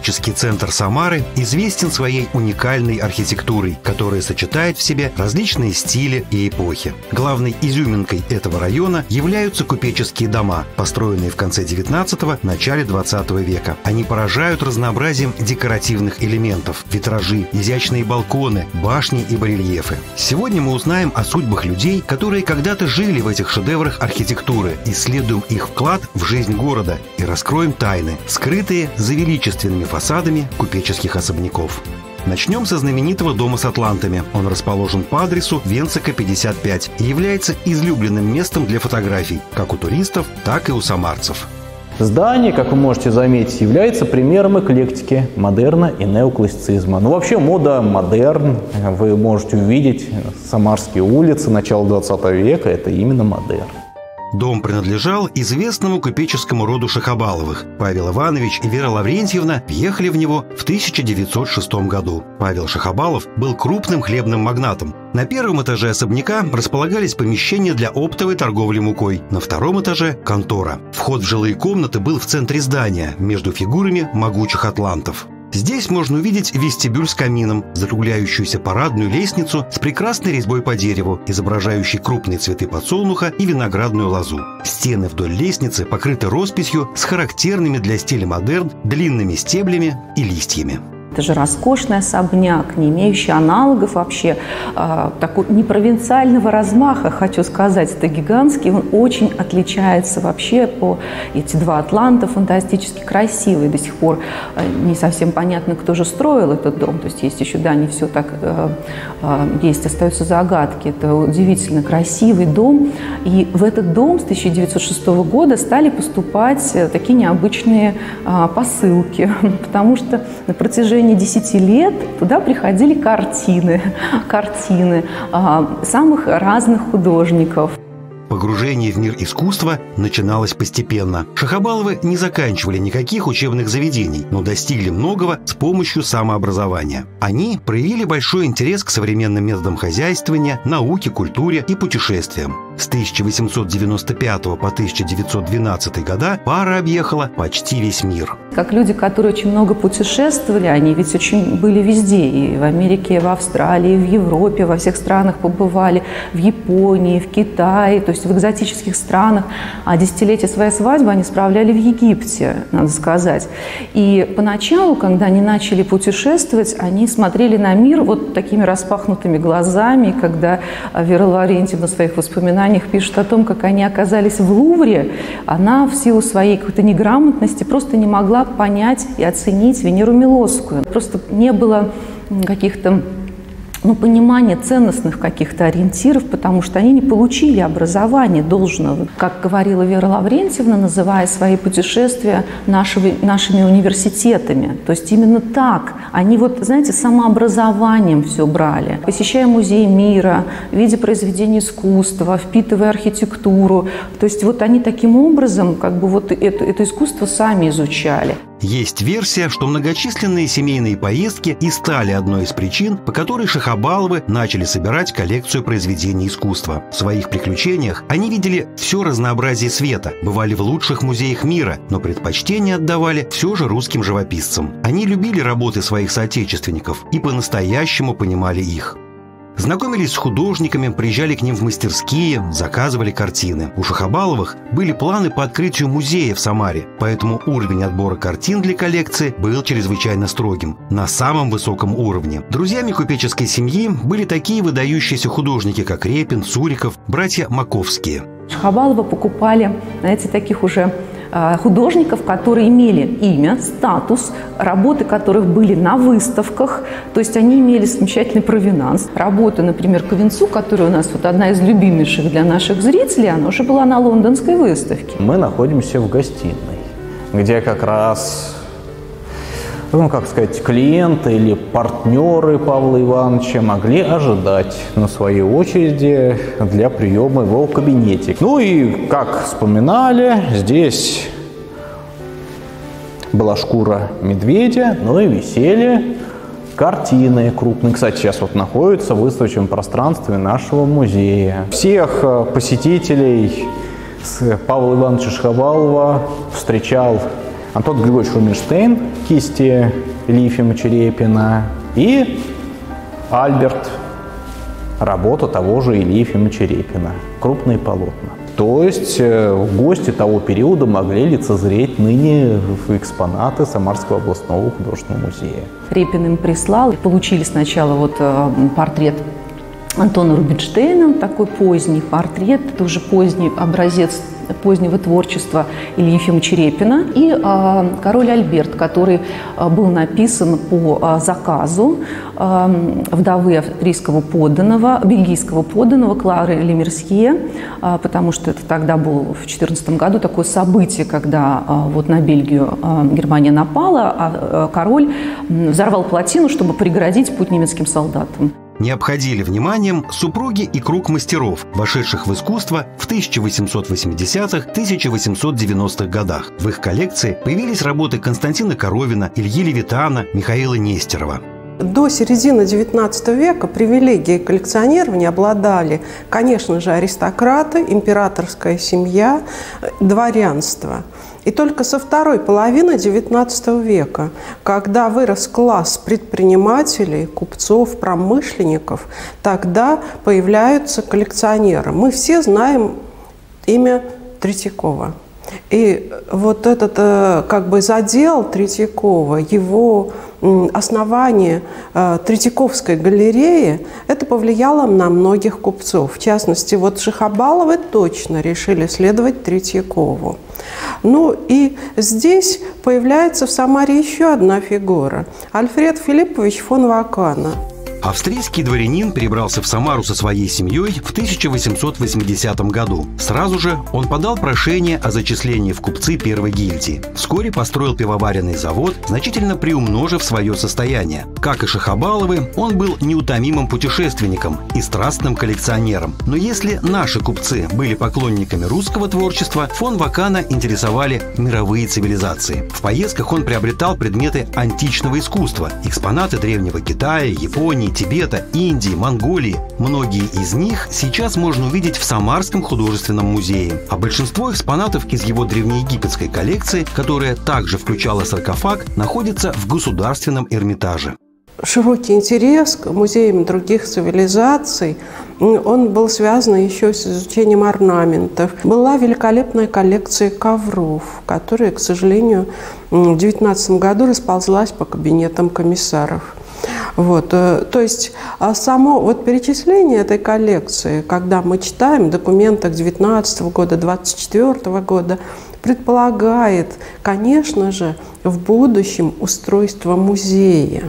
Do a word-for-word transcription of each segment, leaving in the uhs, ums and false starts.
исторический центр Самары известен своей уникальной архитектурой, которая сочетает в себе различные стили и эпохи. Главной изюминкой этого района являются купеческие дома, построенные в конце девятнадцатого – начале двадцатого века. Они поражают разнообразием декоративных элементов – витражи, изящные балконы, башни и барельефы. Сегодня мы узнаем о судьбах людей, которые когда-то жили в этих шедеврах архитектуры, исследуем их вклад в жизнь города и раскроем тайны, скрытые за величественными фасадами купеческих особняков. Начнем со знаменитого дома с атлантами. Он расположен по адресу Венцика, пятьдесят пять и является излюбленным местом для фотографий как у туристов, так и у самарцев. Здание, как вы можете заметить, является примером эклектики, модерна и неоклассицизма. Ну, вообще, мода модерн. Вы можете увидеть самарские улицы начала двадцатого века. Это именно модерн. Дом принадлежал известному купеческому роду Шахобаловых. Павел Иванович и Вера Лаврентьевна въехали в него в тысяча девятьсот шестом году. Павел Шахобалов был крупным хлебным магнатом. На первом этаже особняка располагались помещения для оптовой торговли мукой. На втором этаже – контора. Вход в жилые комнаты был в центре здания, между фигурами могучих атлантов. Здесь можно увидеть вестибюль с камином, закругляющуюся парадную лестницу с прекрасной резьбой по дереву, изображающей крупные цветы подсолнуха и виноградную лозу. Стены вдоль лестницы покрыты росписью с характерными для стиля модерн длинными стеблями и листьями. Это же роскошный особняк, не имеющий аналогов вообще, э, такой непровинциального размаха, хочу сказать, это гигантский, он очень отличается вообще по эти два атланта, фантастически красивые, до сих пор э, не совсем понятно, кто же строил этот дом, то есть есть еще, да, не все так, э, э, есть, остаются загадки, это удивительно красивый дом, и в этот дом с тысяча девятьсот шестого года стали поступать такие необычные э, посылки, потому что на протяжении десяти лет туда приходили картины, картины а, самых разных художников. Погружение в мир искусства начиналось постепенно. Шахобаловы не заканчивали никаких учебных заведений, но достигли многого с помощью самообразования. Они проявили большой интерес к современным методам хозяйствования, науке, культуре и путешествиям. С тысяча восемьсот девяносто пятого по тысяча девятьсот двенадцатый года пара объехала почти весь мир. Как люди, которые очень много путешествовали, они ведь очень были везде, и в Америке, и в Австралии, и в Европе, во всех странах побывали, в Японии, в Китае, то есть в экзотических странах. А десятилетие своей свадьбы они справляли в Египте, надо сказать. И поначалу, когда они начали путешествовать, они смотрели на мир вот такими распахнутыми глазами, когда Вера Лаврентьевна в своих воспоминаниях пишет о том, как они оказались в Лувре, она в силу своей какой-то неграмотности просто не могла понять и оценить Венеру Милосскую. Просто не было каких-то ну, понимания ценностных каких-то ориентиров, потому что они не получили образования должного. Как говорила Вера Лаврентьевна, называя свои путешествия нашими, нашими университетами. То есть именно так. Они вот, знаете, самообразованием все брали. Посещая музей мира, видя произведения искусства, впитывая архитектуру. То есть вот они таким образом как бы вот это, это искусство сами изучали. Есть версия, что многочисленные семейные поездки и стали одной из причин, по которой Шахобаловы начали собирать коллекцию произведений искусства. В своих приключениях они видели все разнообразие света, бывали в лучших музеях мира, но предпочтение отдавали все же русским живописцам. Они любили работы своих соотечественников и по-настоящему понимали их. Знакомились с художниками, приезжали к ним в мастерские, заказывали картины. У Шахобаловых были планы по открытию музея в Самаре, поэтому уровень отбора картин для коллекции был чрезвычайно строгим, на самом высоком уровне. Друзьями купеческой семьи были такие выдающиеся художники, как Репин, Суриков, братья Маковские. Шахобаловы покупали, знаете, таких уже художников, которые имели имя, статус, работы которых были на выставках, то есть они имели замечательный провинанс. Работа, например, Ковенцу, которая у нас вот одна из любимейших для наших зрителей, она уже была на лондонской выставке. Мы находимся в гостиной, где как раз, ну, как сказать, клиенты или партнеры Павла Ивановича могли ожидать на своей очереди для приема его в кабинете. Ну и, как вспоминали, здесь была шкура медведя, ну и висели картины крупные. Кстати, сейчас вот находятся в выставочном пространстве нашего музея. Всех посетителей Павла Ивановича Шахобалова встречал Антон Григорьевич Рубинштейн, кисти Ильи Ефимовича Репина, и Альберт, работа того же Ильи Ефимовича Репина, крупные полотна. То есть гости того периода могли лицезреть ныне экспонаты Самарского областного художественного музея. Репин им прислал, получили сначала вот портрет Антона Рубинштейна, такой поздний портрет, это уже поздний образец позднего творчества Ильи Ефимовича Репина, и э, король Альберт, который э, был написан по э, заказу э, вдовы австрийского подданного, бельгийского подданного Клары Лемерсье, э, потому что это тогда было в две тысячи четырнадцатом году такое событие, когда э, вот на Бельгию э, Германия напала, а э, король взорвал плотину, чтобы преградить путь немецким солдатам. Не обходили вниманием супруги и круг мастеров, вошедших в искусство в тысяча восемьсот восьмидесятых — тысяча восемьсот девяностых годах. В их коллекции появились работы Константина Коровина, Ильи Левитана, Михаила Нестерова. До середины девятнадцатого века привилегией коллекционирования обладали, конечно же, аристократы, императорская семья, дворянство. И только со второй половины девятнадцатого века, когда вырос класс предпринимателей, купцов, промышленников, тогда появляются коллекционеры. Мы все знаем имя Третьякова. И вот этот как бы задел Третьякова, его основание Третьяковской галереи, это повлияло на многих купцов. В частности, вот Шихабаловы точно решили следовать Третьякову. Ну и здесь появляется в Самаре еще одна фигура – Альфред Филиппович фон Вакана. Австрийский дворянин перебрался в Самару со своей семьей в тысяча восемьсот восьмидесятом году. Сразу же он подал прошение о зачислении в купцы первой гильдии. Вскоре построил пивоваренный завод, значительно приумножив свое состояние. Как и Шихабаловы, он был неутомимым путешественником и страстным коллекционером. Но если наши купцы были поклонниками русского творчества, фон Вакана интересовали мировые цивилизации. В поездках он приобретал предметы античного искусства, экспонаты древнего Китая, Японии, Тибета, Индии, Монголии. Многие из них сейчас можно увидеть в Самарском художественном музее. А большинство экспонатов из его древнеегипетской коллекции, которая также включала саркофаг, находится в Государственном Эрмитаже. Широкий интерес к музеям других цивилизаций, он был связан еще с изучением орнаментов. Была великолепная коллекция ковров, которая, к сожалению, в две тысячи девятнадцатом году расползлась по кабинетам комиссаров. Вот, то есть само вот перечисление этой коллекции, когда мы читаем в документах девятнадцатого года, двадцать четвёртого года, предполагает, конечно же, в будущем устройство музея.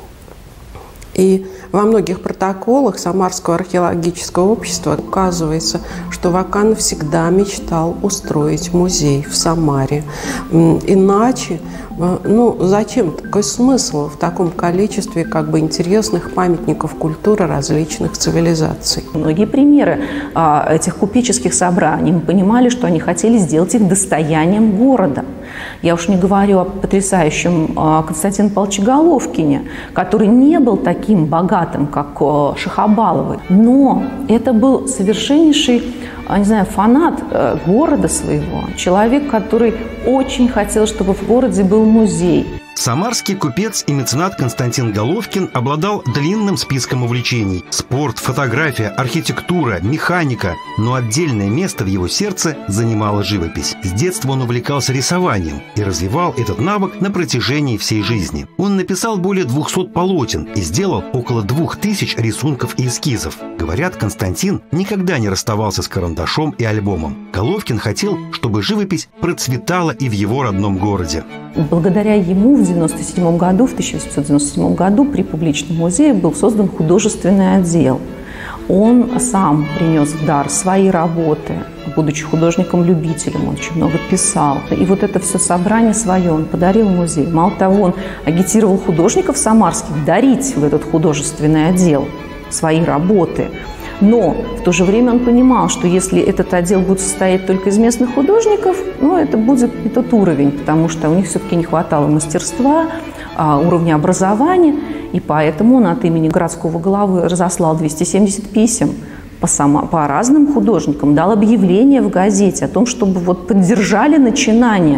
И во многих протоколах Самарского археологического общества указывается, что Вакан всегда мечтал устроить музей в Самаре. Иначе, ну, зачем такой смысл в таком количестве как бы интересных памятников культуры различных цивилизаций? Многие примеры а, этих купеческих собраний, мы понимали, что они хотели сделать их достоянием города. Я уж не говорю о потрясающем а, Константине Павловиче Головкине, который не был таким богатым, как а, Шихабаловы, но это был совершеннейший, не знаю, фанат а, города своего, человек, который очень хотел, чтобы в городе был музей. Самарский купец и меценат Константин Головкин обладал длинным списком увлечений – спорт, фотография, архитектура, механика. Но отдельное место в его сердце занимала живопись. С детства он увлекался рисованием и развивал этот навык на протяжении всей жизни. Он написал более двухсот полотен и сделал около двух тысяч рисунков и эскизов. Говорят, Константин никогда не расставался с карандашом и альбомом. Головкин хотел, чтобы живопись процветала и в его родном городе. Благодаря ему в девяносто седьмом году, в тысяча восемьсот девяносто седьмом году при публичном музее был создан художественный отдел. Он сам принес в дар свои работы, будучи художником-любителем, он очень много писал. И вот это все собрание свое он подарил музею. Мало того, он агитировал художников самарских дарить в этот художественный отдел свои работы. Но в то же время он понимал, что если этот отдел будет состоять только из местных художников, ну, это будет не тот уровень, потому что у них все-таки не хватало мастерства, уровня образования, и поэтому он от имени городского главы разослал двести семьдесят писем по, само, по разным художникам, дал объявление в газете о том, чтобы вот поддержали начинание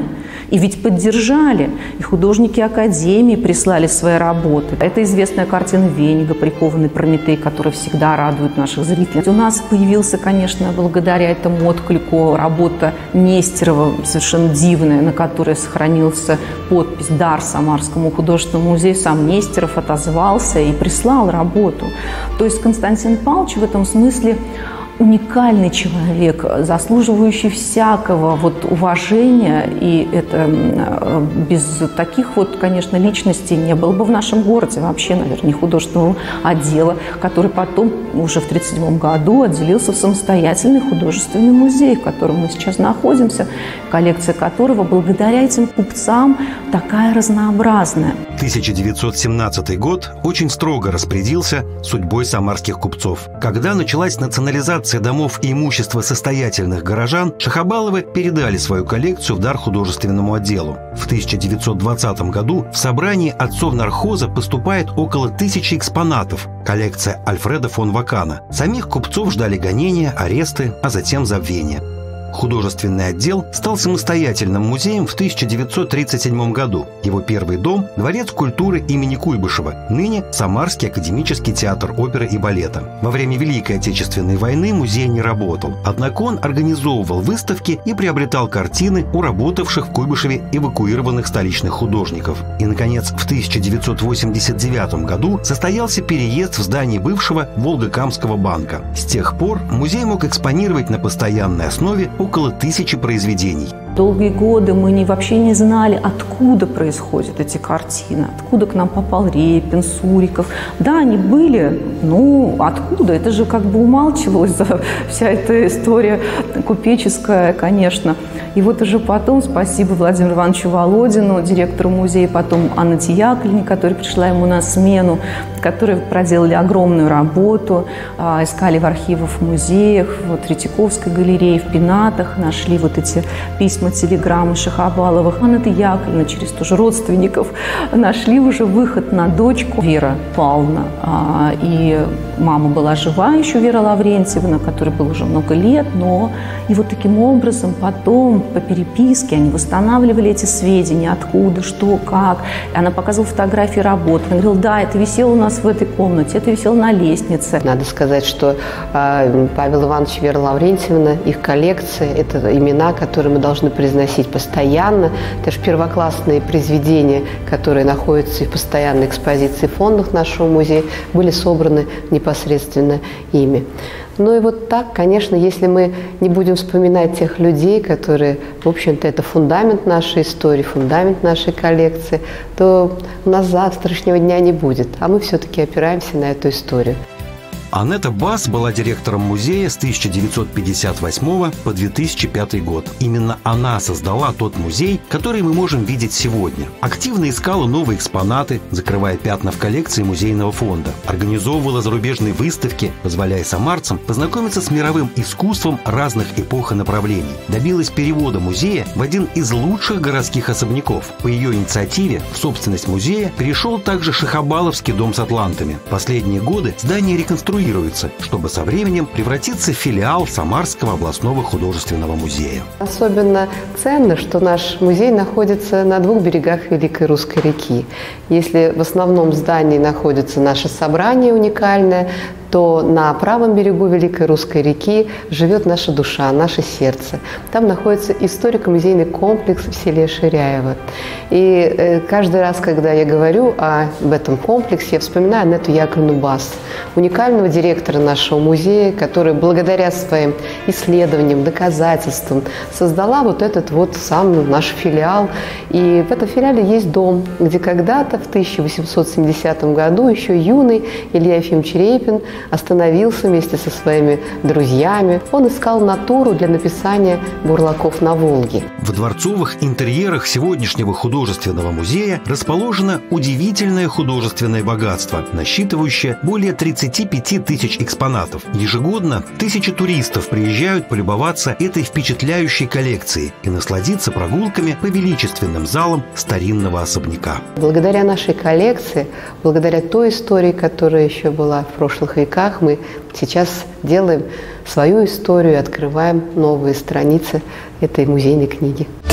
И ведь поддержали. И художники Академии прислали свои работы. Это известная картина Венига «Прикованный Прометей», которая всегда радует наших зрителей. У нас появился, конечно, благодаря этому отклику работа Нестерова, совершенно дивная, на которой сохранился подпись «Дар Самарскому художественному музею». Сам Нестеров отозвался и прислал работу. То есть Константин Павлович в этом смысле уникальный человек, заслуживающий всякого вот уважения, и это без таких вот, конечно, личностей не было бы в нашем городе вообще, наверное, художественного отдела, который потом уже в тысяча девятьсот тридцать седьмом году отделился в самостоятельный художественный музей, в котором мы сейчас находимся, коллекция которого благодаря этим купцам такая разнообразная. тысяча девятьсот семнадцатый год очень строго распорядился судьбой самарских купцов. Когда началась национализация домов и имущества состоятельных горожан, Шахабаловы передали свою коллекцию в дар художественному отделу. В тысяча девятьсот двадцатом году в собрании отцов нархоза поступает около тысячи экспонатов. Коллекция Альфреда фон Вакана. Самих купцов ждали гонения, аресты, а затем забвения. Художественный отдел стал самостоятельным музеем в тысяча девятьсот тридцать седьмом году. Его первый дом – Дворец культуры имени Куйбышева, ныне Самарский академический театр оперы и балета. Во время Великой Отечественной войны музей не работал, однако он организовывал выставки и приобретал картины у работавших в Куйбышеве эвакуированных столичных художников. И, наконец, в тысяча девятьсот восемьдесят девятом году состоялся переезд в здание бывшего Волгокамского банка. С тех пор музей мог экспонировать на постоянной основе около тысячи произведений. Долгие годы мы не, вообще не знали, откуда происходят эти картины, откуда к нам попал Репин, Суриков. Да, они были, ну откуда? Это же как бы умалчивалась вся эта история купеческая, конечно. И вот уже потом, спасибо Владимиру Ивановичу Володину, директору музея, потом Анне Яковлевне, которая пришла ему на смену, которые проделали огромную работу, искали в архивах, в музеях, в Третьяковской галерее, в пенатах, нашли вот эти письма, телеграммы Шахабаловых. Анна Яковлевна через тоже родственников нашли уже выход на дочку Вера Павловна. И мама была жива еще, Вера Лаврентьевна, которой было уже много лет, но и вот таким образом потом по переписке они восстанавливали эти сведения, откуда, что, как. И она показывала фотографии работ. Она говорила, да, это висело у нас в этой комнате, это висело на лестнице. Надо сказать, что э, Павел Иванович, Вера Лаврентьевна, их коллекция – это имена, которые мы должны произносить постоянно. Это же первоклассные произведения, которые находятся в постоянной экспозиции в фондах нашего музея, были собраны непосредственно ими. Ну и вот так, конечно, если мы не будем вспоминать тех людей, которые, в общем-то, это фундамент нашей истории, фундамент нашей коллекции, то у нас завтрашнего дня не будет, а мы все-таки опираемся на эту историю. Анетта Бас была директором музея с тысяча девятьсот пятьдесят восьмого по две тысячи пятый год. Именно она создала тот музей, который мы можем видеть сегодня. Активно искала новые экспонаты, закрывая пятна в коллекции музейного фонда. Организовывала зарубежные выставки, позволяя самарцам познакомиться с мировым искусством разных эпох и направлений. Добилась перевода музея в один из лучших городских особняков. По ее инициативе в собственность музея перешел также Шахабаловский дом с атлантами. Последние годы здание реконструировано, чтобы со временем превратиться в филиал Самарского областного художественного музея. Особенно ценно, что наш музей находится на двух берегах Великой Русской реки. Если в основном здании находится наше собрание уникальное, то на правом берегу Великой Русской реки живет наша душа, наше сердце. Там находится историко-музейный комплекс в селе Ширяево. И э, каждый раз, когда я говорю об этом комплексе, я вспоминаю Анетту Яковлевну Бас, уникального директора нашего музея, которая благодаря своим исследованиям, доказательствам создала вот этот вот сам наш филиал. И в этом филиале есть дом, где когда-то в тысяча восемьсот семидесятом году еще юный Илья Ефимович Репин остановился вместе со своими друзьями. Он искал натуру для написания «Бурлаков на Волге». В дворцовых интерьерах сегодняшнего художественного музея расположено удивительное художественное богатство, насчитывающее более тридцати пяти тысяч экспонатов. Ежегодно тысячи туристов приезжают полюбоваться этой впечатляющей коллекцией и насладиться прогулками по величественным залам старинного особняка. Благодаря нашей коллекции, благодаря той истории, которая еще была в прошлых веках, мы сейчас делаем свою историю и открываем новые страницы этой музейной книги.